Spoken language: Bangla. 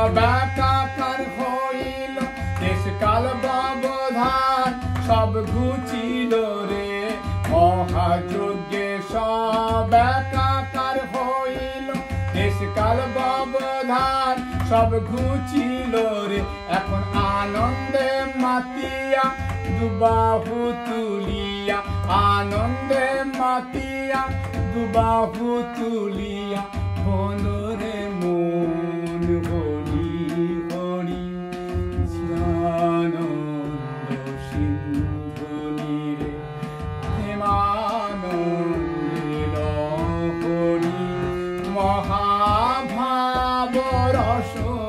সব একাকার হইল, দেশকাল ব্যবধান সব ঘুচিল রে। মহাযজ্ঞে সব একাকার হইল, দেশকাল ব্যবধান সব ঘুচিল রে। এখন আনন্দে মাতিয়া দুবাহু তুলিয়া, আনন্দে মাতিয়া দুবাহু তুলিয়া, হলো রে মন হরি হরি। আনন্দ সিন্ধু নীরে প্রেমানন্দের হরি, মহাভাব রস